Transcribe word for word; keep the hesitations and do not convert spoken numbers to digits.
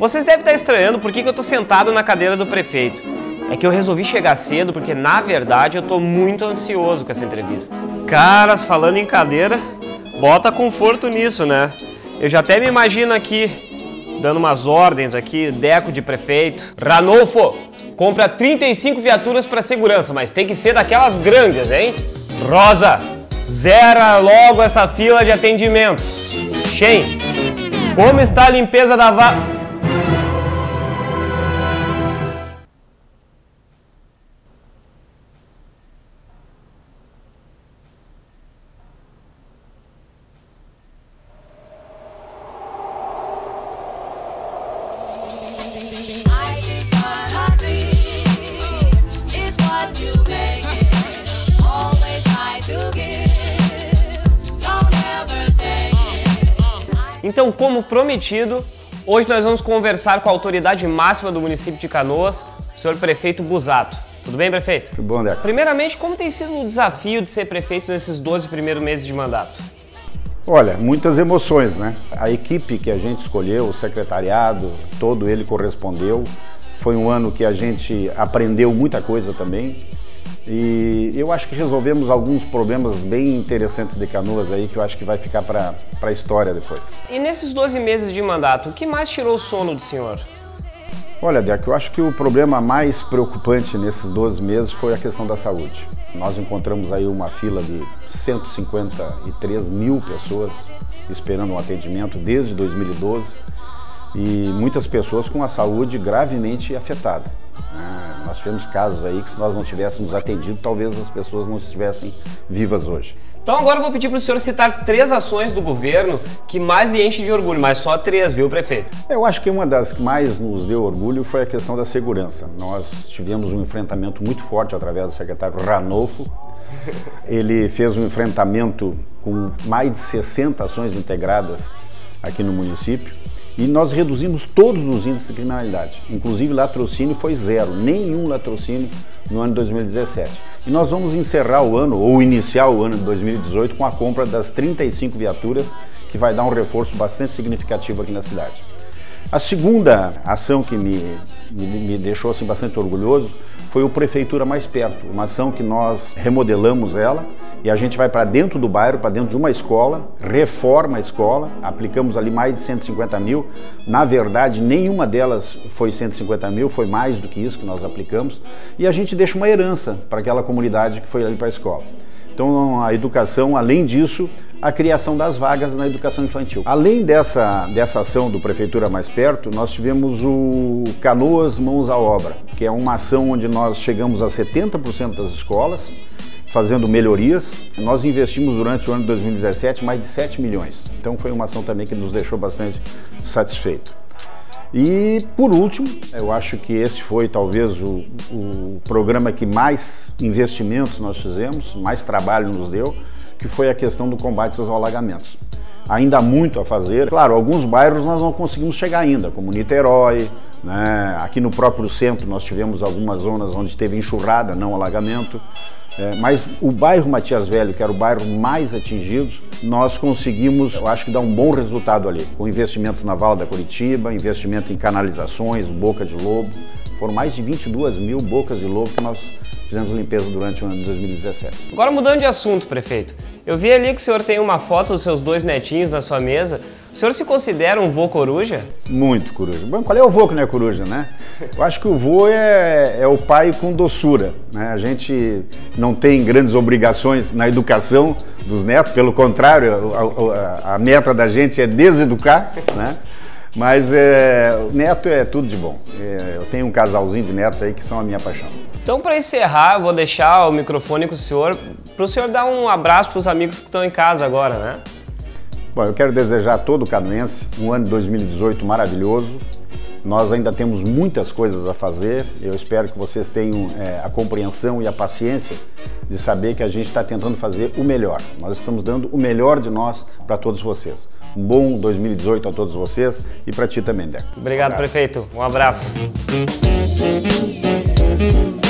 Vocês devem estar estranhando por que que eu tô sentado na cadeira do prefeito. É que eu resolvi chegar cedo porque, na verdade, eu tô muito ansioso com essa entrevista. Caras, falando em cadeira, bota conforto nisso, né? Eu já até me imagino aqui, dando umas ordens aqui, Deco de prefeito. Ranolfo, compra trinta e cinco viaturas para segurança, mas tem que ser daquelas grandes, hein? Rosa, zera logo essa fila de atendimentos. Shen, como está a limpeza da va... Então, como prometido, hoje nós vamos conversar com a autoridade máxima do município de Canoas, o senhor prefeito Busato. Tudo bem, prefeito? Tudo bom, Deco. Primeiramente, como tem sido o desafio de ser prefeito nesses doze primeiros meses de mandato? Olha, muitas emoções, né? A equipe que a gente escolheu, o secretariado, todo ele correspondeu. Foi um ano que a gente aprendeu muita coisa também. E eu acho que resolvemos alguns problemas bem interessantes de Canoas aí, que eu acho que vai ficar para a história depois. E nesses doze meses de mandato, o que mais tirou o sono do senhor? Olha, Deco, eu acho que o problema mais preocupante nesses doze meses foi a questão da saúde. Nós encontramos aí uma fila de cento e cinquenta e três mil pessoas esperando um atendimento desde dois mil e doze e muitas pessoas com a saúde gravemente afetada. Ah, nós tivemos casos aí que, se nós não tivéssemos atendido, talvez as pessoas não estivessem vivas hoje. Então agora eu vou pedir para o senhor citar três ações do governo que mais lhe enchem de orgulho, mas só três, viu, prefeito? Eu acho que uma das que mais nos deu orgulho foi a questão da segurança. Nós tivemos um enfrentamento muito forte através do secretário Ranolfo. Ele fez um enfrentamento com mais de sessenta ações integradas aqui no município. E nós reduzimos todos os índices de criminalidade, inclusive latrocínio foi zero, nenhum latrocínio no ano de dois mil e dezessete. E nós vamos encerrar o ano, ou iniciar o ano de dois mil e dezoito, com a compra das trinta e cinco viaturas, que vai dar um reforço bastante significativo aqui na cidade. A segunda ação que me, me, me deixou assim, bastante orgulhoso foi o Prefeitura Mais Perto, uma ação que nós remodelamos ela e a gente vai para dentro do bairro, para dentro de uma escola, reforma a escola, aplicamos ali mais de cento e cinquenta mil, na verdade nenhuma delas foi cento e cinquenta mil, foi mais do que isso que nós aplicamos e a gente deixa uma herança para aquela comunidade que foi ali para a escola. Então a educação, além disso, a criação das vagas na educação infantil. Além dessa, dessa ação do Prefeitura Mais Perto, nós tivemos o Canoas Mãos à Obra, que é uma ação onde nós chegamos a setenta por cento das escolas, fazendo melhorias. Nós investimos durante o ano de dois mil e dezessete mais de sete milhões. Então foi uma ação também que nos deixou bastante satisfeitos. E, por último, eu acho que esse foi talvez o, o programa que mais investimentos nós fizemos, mais trabalho nos deu, que foi a questão do combate aos alagamentos. Ainda há muito a fazer. Claro, alguns bairros nós não conseguimos chegar ainda, como Niterói, né? Aqui no próprio centro nós tivemos algumas zonas onde teve enxurrada, não alagamento. É, mas o bairro Matias Velho, que era o bairro mais atingido, nós conseguimos, eu acho que dar um bom resultado ali, com investimentos na Val da Curitiba, investimento em canalizações, boca de lobo. Foram mais de vinte e duas mil bocas de lobo que nós fizemos limpeza durante o ano de dois mil e dezessete. Agora mudando de assunto, prefeito, eu vi ali que o senhor tem uma foto dos seus dois netinhos na sua mesa. O senhor se considera um vô coruja? Muito coruja. Bom, qual é o vô que não é coruja, né? Eu acho que o vô é, é o pai com doçura, né? A gente não tem grandes obrigações na educação dos netos, pelo contrário, a, a, a meta da gente é deseducar, né? Mas é, o neto é tudo de bom. É, eu tenho um casalzinho de netos aí que são a minha paixão. Então, para encerrar, eu vou deixar o microfone com o senhor, para o senhor dar um abraço para os amigos que estão em casa agora, né? Bom, eu quero desejar a todo canoense um ano de dois mil e dezoito maravilhoso. Nós ainda temos muitas coisas a fazer. Eu espero que vocês tenham é, a compreensão e a paciência de saber que a gente está tentando fazer o melhor. Nós estamos dando o melhor de nós para todos vocês. Um bom dois mil e dezoito a todos vocês e para ti também, Deco. Obrigado, um prefeito. Um abraço.